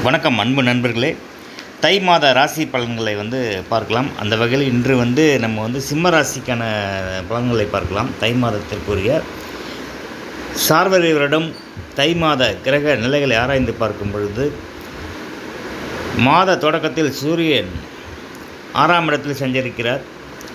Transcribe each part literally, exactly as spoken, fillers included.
வணக்கம் அன்பு நண்பர்களே. தை மாத ராசி பலன்களை வந்து பார்க்கலாம். அந்த வகையில் இன்று வந்து நம்ம வந்து சிம்ம ராசிக்கான பலன்களை பார்க்கலாம். தை மாதத்திற்குரிய சார்வரி வருடம் தை மாத கிரக நிலைகளை ஆராய்ந்து பார்க்கும் பொழுது மாத தொடக்கத்தில் சூரியன் ஆறாம் இடத்தில் சஞ்சரிக்கிறார்.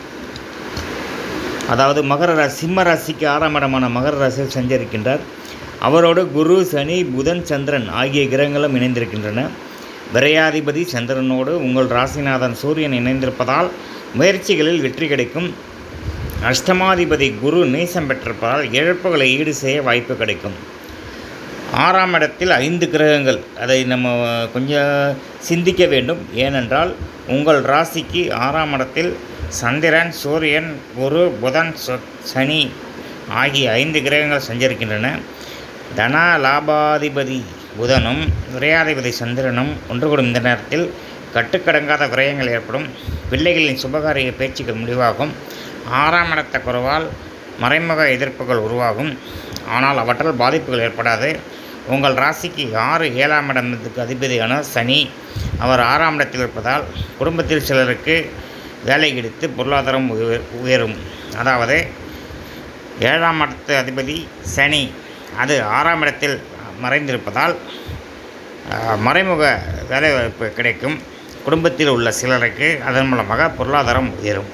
அதாவது மகர ராசி சிம்ம ராசிக்கு ஆறாம் இடமான மகர ராசியில் சஞ்சரிக்கின்றார். அவரோடு குரு, சனி, புதன், சந்திரன் ஆகிய கிரகங்களும் இணைந்திருக்கின்றன. விரையாதிபதி சந்திரனோடு உங்கள் ராசிநாதன் சூரியன் இணைந்திருப்பதால் முயற்சிகளில் வெற்றி கிடைக்கும். அஷ்டமாதிபதி குரு நீசம் பெற்றிருப்பதால் இழப்புகளை ஈடு செய்ய வாய்ப்பு கிடைக்கும். ஆறாம் இடத்தில் ஐந்து கிரகங்கள், அதை நம்ம கொஞ்சம் சிந்திக்க வேண்டும். ஏனென்றால் உங்கள் ராசிக்கு ஆறாம் இடத்தில் சந்திரன், சூரியன், குரு, புதன், சனி ஆகிய ஐந்து கிரகங்கள் சஞ்சரிக்கின்றன. தன லாபாதிபதி புதனும் விரையாதிபதி சந்திரனும் ஒன்று கூடும் இந்த நேரத்தில் கட்டுக்கடங்காத விரயங்கள் ஏற்படும். பிள்ளைகளின் சுபகாரிய பேச்சுக்கள் முடிவாகும். ஆறாம் இடத்த குறைவால் மறைமுக எதிர்ப்புகள் உருவாகும். ஆனால் அவற்றால் பாதிப்புகள் ஏற்படாது. உங்கள் ராசிக்கு ஆறு ஏழாம் இடத்துக்கு அதிபதியான சனி அவர் ஆறாம் இடத்தில் இருப்பதால் குடும்பத்தில் சிலருக்கு வேலை கிடைத்து பொருளாதாரம் உயரும். அதாவது ஏழாம் இடத்து அதிபதி சனி அது ஆறாம் இடத்தில் மறைந்திருப்பதால் மறைமுக வேலைவாய்ப்பு கிடைக்கும். குடும்பத்தில் உள்ள சிலருக்கு அதன் மூலமாக பொருளாதாரம் உயரும்.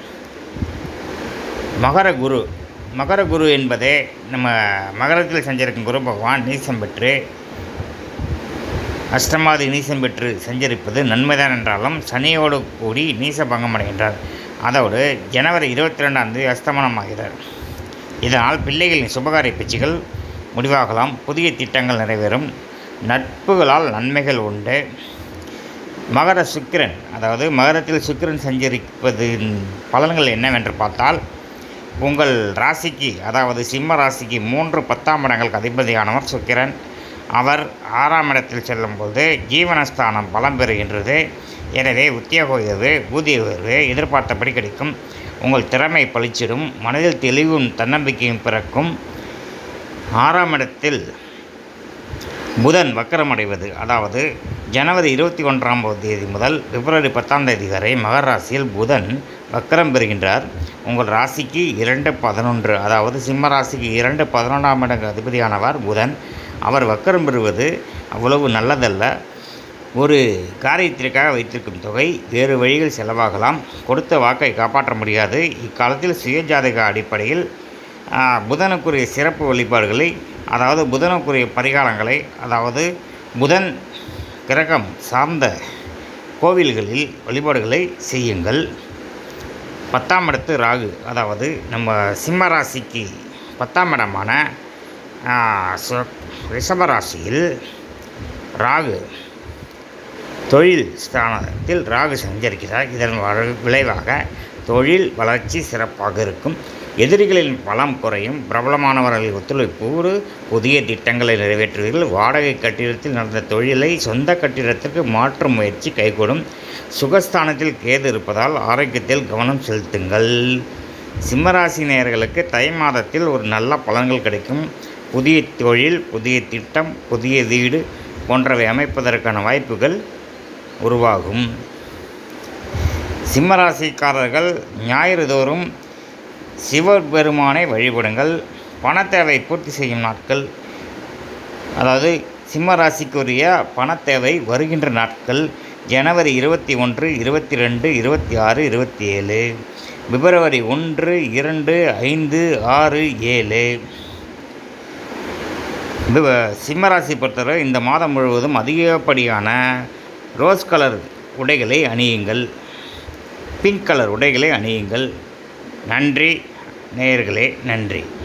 மகர குரு மகர குரு என்பதே நம்ம மகரத்தில் சஞ்சரிக்கும் குரு பகவான் நீசம் பெற்று அஷ்டமாதி நீசம் பெற்று சஞ்சரிப்பது நன்மைதான் என்றாலும் சனியோடு கூடி நீச பங்கம் அடைகின்றார். அதோடு ஜனவரி இருபத்தி ரெண்டாம் தேதி அஸ்தமனமாகிறார். இதனால் பிள்ளைகளின் சுபகாரிய பேச்சுகள் முடிவாகலாம். புதிய திட்டங்கள் நிறைவேறும். நட்புகளால் நன்மைகள் உண்டு. மகர சுக்கிரன் அதாவது மகரத்தில் சுக்கிரன் சஞ்சரிப்பதின் பலன்கள் என்னவென்று பார்த்தால் உங்கள் ராசிக்கு அதாவது சிம்ம ராசிக்கு மூன்று பத்தாம் இடங்களுக்கு அதிபதியானவர் சுக்கிரன். அவர் ஆறாம் இடத்தில் செல்லும்போது ஜீவனஸ்தானம் பலம் பெறுகின்றது. எனவே உத்தியோக உயர்வு, ஊதிய உயர்வு எதிர்பார்த்தபடி கிடைக்கும். உங்கள் திறமை பளிச்சிடும். மனதில் தெளிவும் தன்னம்பிக்கையும் பிறக்கும். ஆறாம் இடத்தில் புதன் வக்கரமடைவது அதாவது ஜனவரி இருபத்தி ஒன்றாம் தேதி முதல் பிப்ரவரி பத்தாம் தேதி வரை மகர ராசியில் புதன் வக்கரம் பெறுகின்றார். உங்கள் ராசிக்கு இரண்டு பதினொன்று அதாவது சிம்ம ராசிக்கு இரண்டு பதினொன்றாம் இட அதிபதியானவர் புதன். அவர் வக்கரம் பெறுவது அவ்வளவு நல்லதல்ல. ஒரு காரியத்திற்காக வைத்திருக்கும் தொகை வேறு வழிகள் செலவாகலாம். கொடுத்த வாக்கை காப்பாற்ற முடியாது. இக்காலத்தில் சுயஜாதக அடிப்படையில் புதனுக்குரிய சிறப்பு வழிபாடுகளை அதாவது புதனுக்குரிய பரிகாரங்களை அதாவது புதன் கிரகம் சார்ந்த கோவில்களில் வழிபாடுகளை செய்யுங்கள். பத்தாம் இடத்து ராகு அதாவது நம்ம சிம்ம ராசிக்கு பத்தாம் இடமான ரிஷபராசியில் ராகு தொழில் ஸ்தானத்தில் ராகு சஞ்சரிக்கிறார். இதன் விளைவாக தொழில் வளர்ச்சி சிறப்பாக இருக்கும். எதிரிகளின் பலம் குறையும். பிரபலமானவர்களின் ஒத்துழைப்போடு புதிய திட்டங்களை நிறைவேற்றுவீர்கள். வாடகை கட்டிடத்தில் நடந்த தொழிலை சொந்த கட்டிடத்திற்கு மாற்றும் முயற்சி கைகூடும். சுகஸ்தானத்தில் கேது இருப்பதால் ஆரோக்கியத்தில் கவனம் செலுத்துங்கள். சிம்மராசி நேயர்களுக்கு தை மாதத்தில் ஒரு நல்ல பலன்கள் கிடைக்கும். புதிய தொழில், புதிய திட்டம், புதிய வீடு போன்றவை அமைப்பதற்கான வாய்ப்புகள் உருவாகும். சிம்மராசிக்காரர்கள் ஞாயிறு தோறும் சிவபெருமானை வழிபடுங்கள். பண தேவை பூர்த்தி செய்யும் நாட்கள் அதாவது சிம்ம ராசிக்குரிய பண தேவை வருகின்ற நாட்கள் ஜனவரி இருபத்தி ஒன்று, இருபத்தி ரெண்டு, இருபத்தி ஆறு, இருபத்தி ஏழு, பிப்ரவரி ஒன்று, இரண்டு, ஐந்து, ஆறு, ஏழு. சிம்மராசி பொறுத்தவரை இந்த மாதம் முழுவதும் அதிகப்படியான ரோஸ் கலர் உடைகளை அணியுங்கள். பிங்க் கலர் உடைகளை அணியுங்கள். நன்றி நேயர்களே, நன்றி.